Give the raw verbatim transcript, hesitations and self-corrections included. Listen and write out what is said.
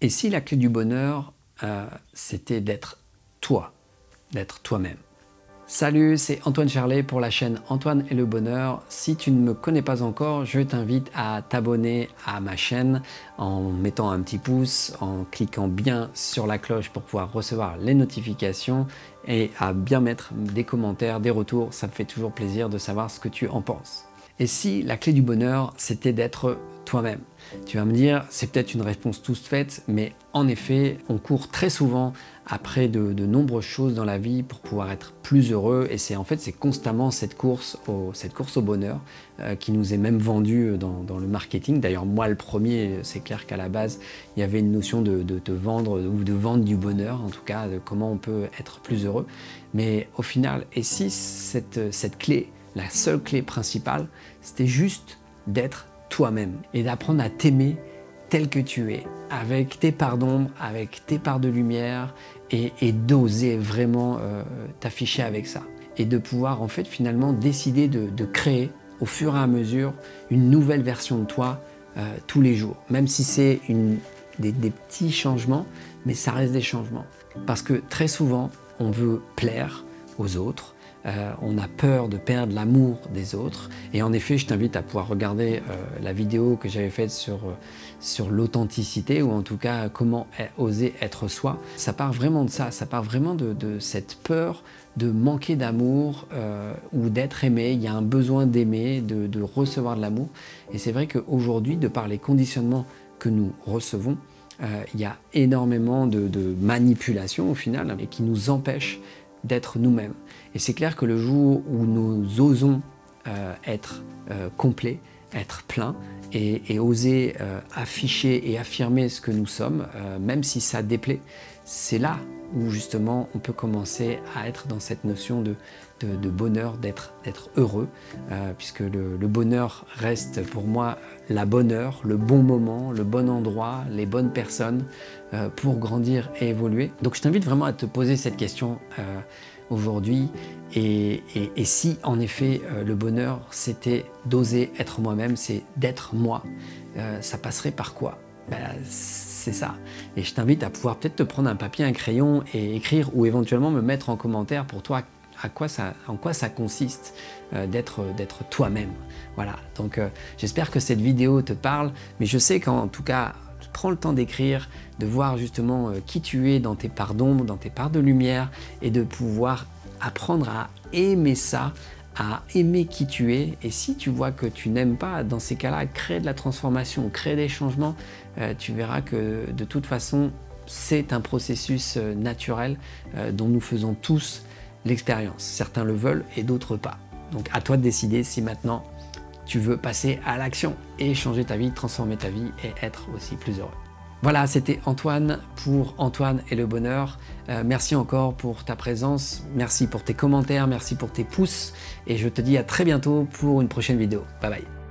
Et si la clé du bonheur, euh, c'était d'être toi, d'être toi-même? Salut, c'est Antoine Charlet pour la chaîne Antoine et le Bonheur. Si tu ne me connais pas encore, je t'invite à t'abonner à ma chaîne en mettant un petit pouce, en cliquant bien sur la cloche pour pouvoir recevoir les notifications et à bien mettre des commentaires, des retours. Ça me fait toujours plaisir de savoir ce que tu en penses. Et si la clé du bonheur, c'était d'être toi-même? Tu vas me dire, c'est peut-être une réponse toute faite, mais en effet, on court très souvent après de, de nombreuses choses dans la vie pour pouvoir être plus heureux. Et c'est en fait, c'est constamment cette course au, cette course au bonheur euh, qui nous est même vendue dans, dans le marketing. D'ailleurs, moi, le premier, c'est clair qu'à la base, il y avait une notion de, de te vendre ou de vendre du bonheur, en tout cas, de comment on peut être plus heureux. Mais au final, et si cette, cette clé, la seule clé principale, c'était juste d'être toi-même et d'apprendre à t'aimer tel que tu es, avec tes parts d'ombre, avec tes parts de lumière, et, et d'oser vraiment euh, t'afficher avec ça. Et de pouvoir en fait finalement décider de, de créer au fur et à mesure une nouvelle version de toi euh, tous les jours. Même si c'est une, des, des petits changements, mais ça reste des changements. Parce que très souvent, on veut plaire aux autres, Euh, on a peur de perdre l'amour des autres. Et en effet, je t'invite à pouvoir regarder euh, la vidéo que j'avais faite sur, euh, sur l'authenticité, ou en tout cas comment oser être soi. Ça part vraiment de ça, ça part vraiment de, de cette peur de manquer d'amour euh, ou d'être aimé. Il y a un besoin d'aimer, de, de recevoir de l'amour. Et c'est vrai qu'aujourd'hui, de par les conditionnements que nous recevons, euh, il y a énormément de, de manipulation au final, et qui nous empêchent d'être nous-mêmes. Et c'est clair que le jour où nous osons euh, être euh, complets, être plein, et, et oser euh, afficher et affirmer ce que nous sommes, euh, même si ça déplaît, c'est là où justement on peut commencer à être dans cette notion de, de, de bonheur, d'être d'être heureux, euh, puisque le, le bonheur reste pour moi la bonne heure, le bon moment, le bon endroit, les bonnes personnes euh, pour grandir et évoluer. Donc je t'invite vraiment à te poser cette question euh, aujourd'hui, et, et, et si en effet euh, le bonheur c'était d'oser être moi-même, c'est d'être moi, euh, ça passerait par quoi? Ben, c'est ça. Et je t'invite à pouvoir peut-être te prendre un papier, un crayon et écrire, ou éventuellement me mettre en commentaire pour toi à quoi ça, en quoi ça consiste euh, d'être d'être toi-même. Voilà, donc euh, j'espère que cette vidéo te parle, mais je sais qu'en tout cas, prends le temps d'écrire, de voir justement euh, qui tu es dans tes parts d'ombre, dans tes parts de lumière, et de pouvoir apprendre à aimer ça, à aimer qui tu es. Et si tu vois que tu n'aimes pas, dans ces cas-là, crée de la transformation, crée des changements, euh, tu verras que de toute façon, c'est un processus euh, naturel euh, dont nous faisons tous l'expérience. Certains le veulent et d'autres pas. Donc à toi de décider si maintenant tu veux passer à l'action et changer ta vie, transformer ta vie et être aussi plus heureux. Voilà, c'était Antoine pour Antoine et le Bonheur. Euh, merci encore pour ta présence, merci pour tes commentaires, merci pour tes pouces, et je te dis à très bientôt pour une prochaine vidéo. Bye bye.